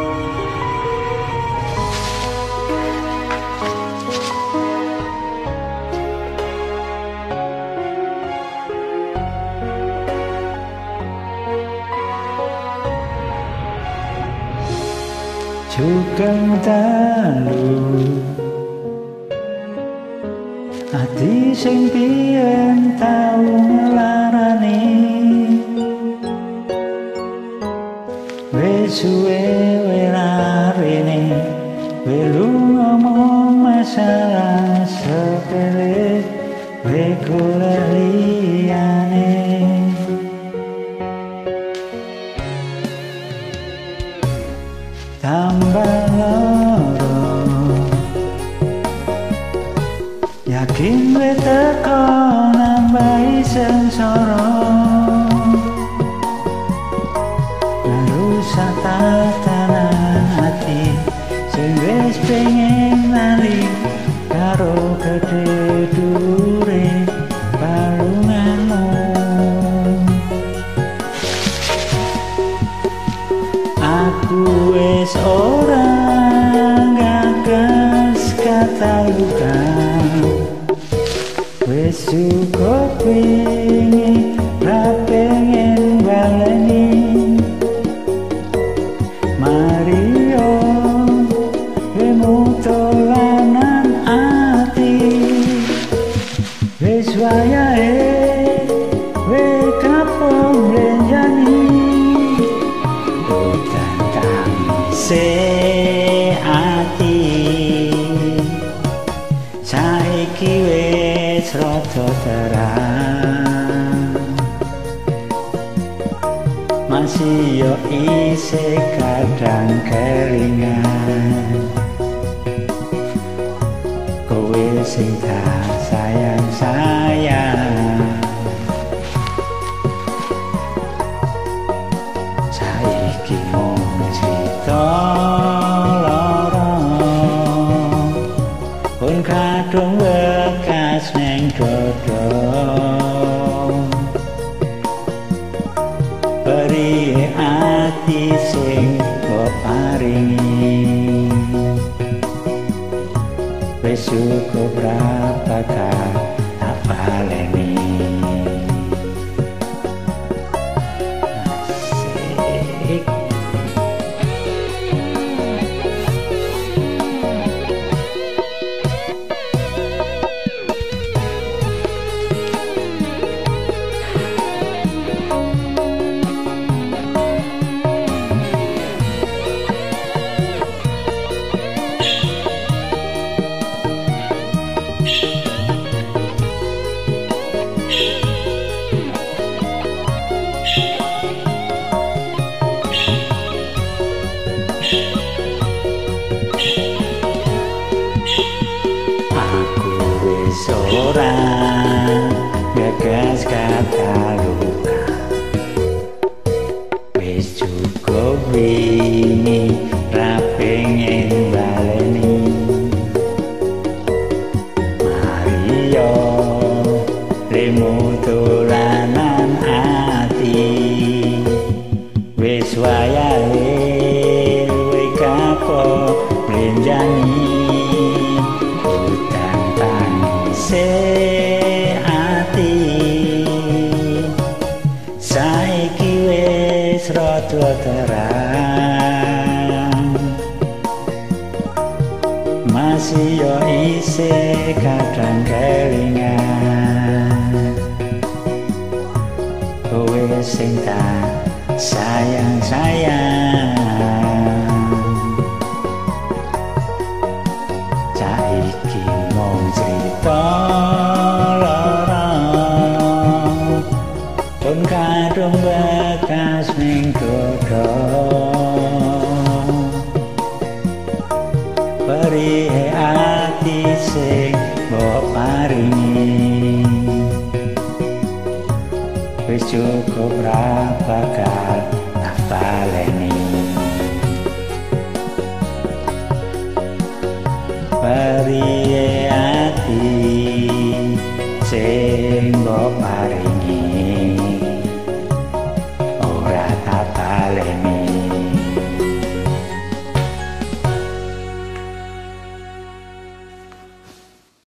Sugeng dalu ati sing biyen tau nglarani wis suwe werarene welu ngomong masalah sepele golek liyane tambah loro yakin we teko nambahi sengsara ngerusak tatanan hati sing wis pengen lali karo gedhe dhuwure balunganmu aku wis ora gagas kata luka wis cukup wingi ra pengen baleni Mario tolanan ati wis wayahe we kapung renjani se ati saiki wis rada terang masih yo isih kadang kelingan kowe sing tak sayang-sayang saiki mung cerita lara pun kadung bekas neng dodo beri ati sing mbok paringi wis cukup ra bakal tak baleni asik. Seorang gagas kata luka wis cukup wingi ra pengen baleni Mario remu tolanan ati wis wayahe we kapok renjani se ati saiki wis rada terang masih yo isih kadang kelingan kowe sing tak sayang-sayang saiki mung cerita lara pun kadung bekas ning dodo beri ati sing mbok paringi wis cukup ra bakal tak baleni beri